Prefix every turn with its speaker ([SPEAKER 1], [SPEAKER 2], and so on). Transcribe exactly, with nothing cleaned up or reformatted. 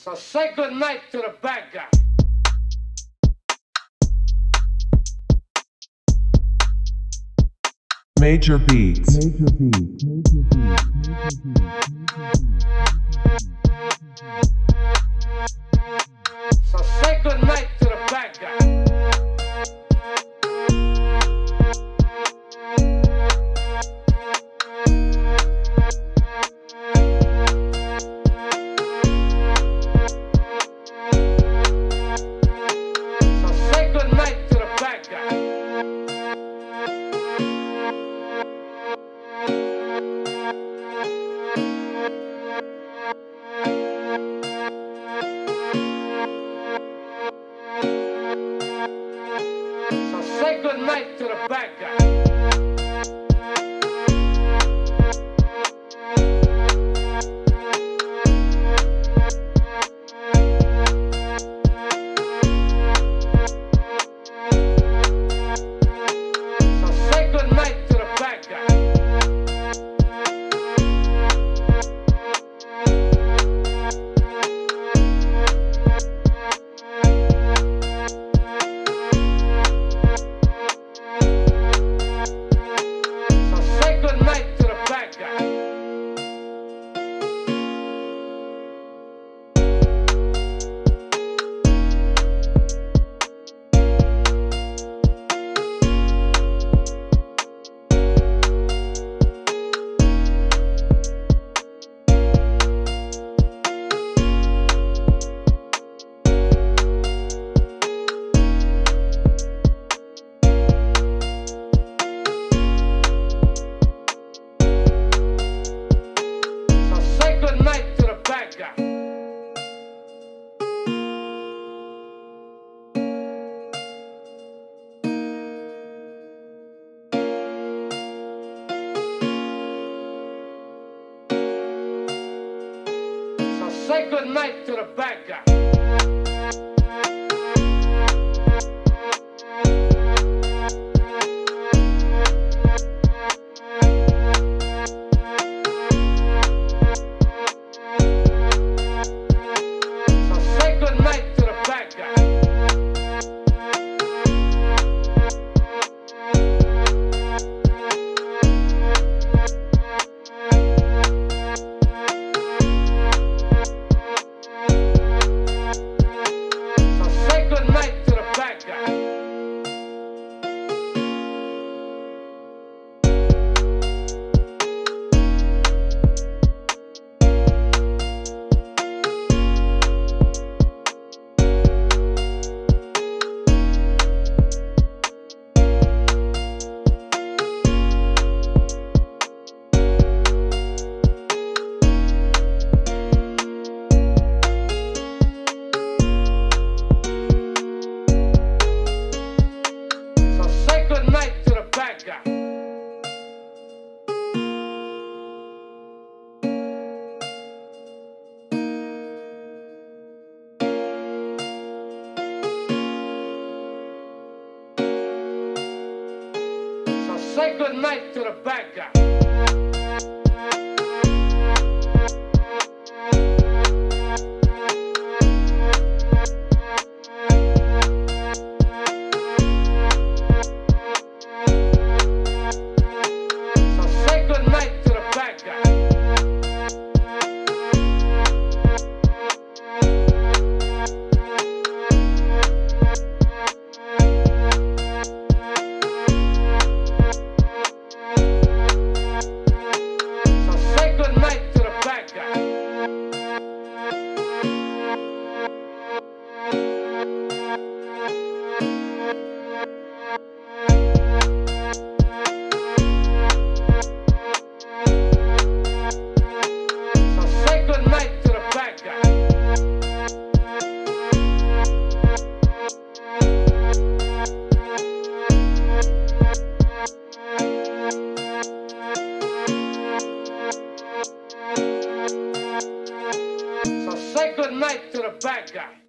[SPEAKER 1] So say goodnight to the bad guy.
[SPEAKER 2] Major beats. Major beats. Major beats.
[SPEAKER 1] So say goodnight to the bad guy. Say goodnight to the bad guy. So say goodnight to the bad guy. Say goodnight to the bad guy. So say goodnight to the bad guy. Goodnight to the bad guy. So say goodnight to the bad guy. Say goodnight to the bad guy.